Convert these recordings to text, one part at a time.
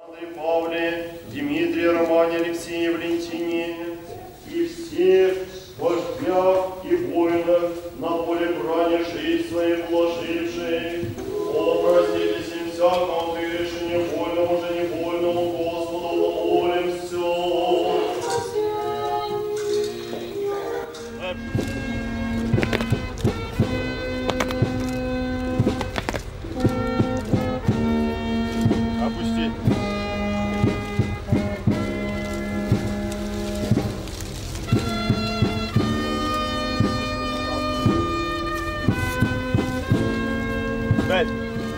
Андрей Павле, Дмитрия, Романе, Алексее, Валентине и всех вождях и воинах на поле брани жизнь своей вложивших. О, проститесь им всякому грешению, вольному же невольному, Господу помолимся. Опусти. Пять.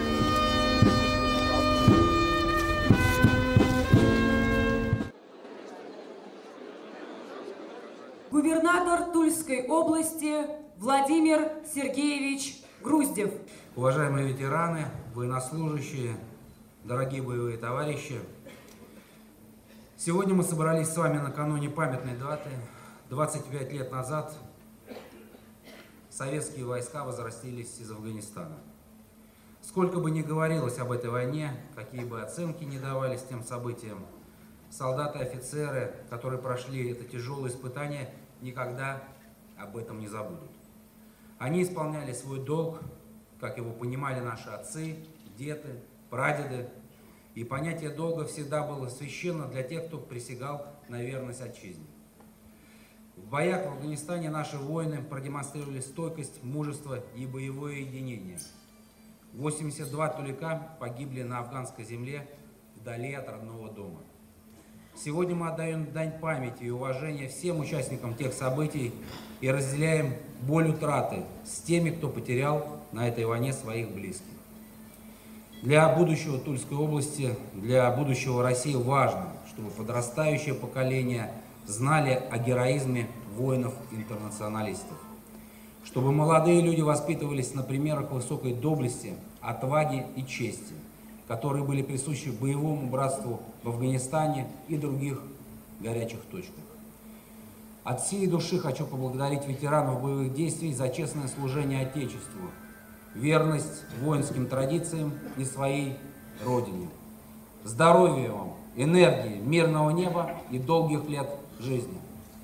Губернатор Тульской области Владимир Сергеевич Груздев. Уважаемые ветераны, военнослужащие, дорогие боевые товарищи, сегодня мы собрались с вами накануне памятной даты. 25 лет назад советские войска возвратились из Афганистана. Сколько бы ни говорилось об этой войне, какие бы оценки ни давались тем событиям, солдаты и офицеры, которые прошли это тяжелое испытание, никогда об этом не забудут. Они исполняли свой долг, как его понимали наши отцы, деды, прадеды. И понятие долга всегда было священно для тех, кто присягал на верность отчизне. В боях в Афганистане наши воины продемонстрировали стойкость, мужество и боевое единение. 82 тулика погибли на афганской земле вдали от родного дома. Сегодня мы отдаем дань памяти и уважения всем участникам тех событий и разделяем боль утраты с теми, кто потерял на этой войне своих близких. Для будущего Тульской области, для будущего России важно, чтобы подрастающее поколение знали о героизме воинов-интернационалистов, чтобы молодые люди воспитывались на примерах высокой доблести, отваги и чести, которые были присущи боевому братству в Афганистане и других горячих точках. От всей души хочу поблагодарить ветеранов боевых действий за честное служение Отечеству, верность воинским традициям и своей Родине. Здоровья вам, энергии, мирного неба и долгих лет жизни.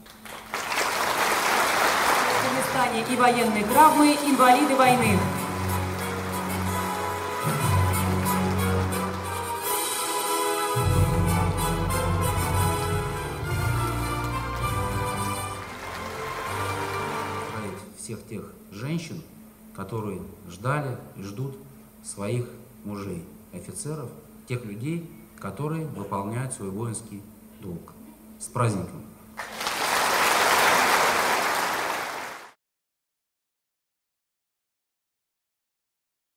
В Афганистане и военные травмы, инвалиды войны. Всех тех женщин, которые ждали и ждут своих мужей, офицеров, тех людей, которые выполняют свой воинский долг. С праздником!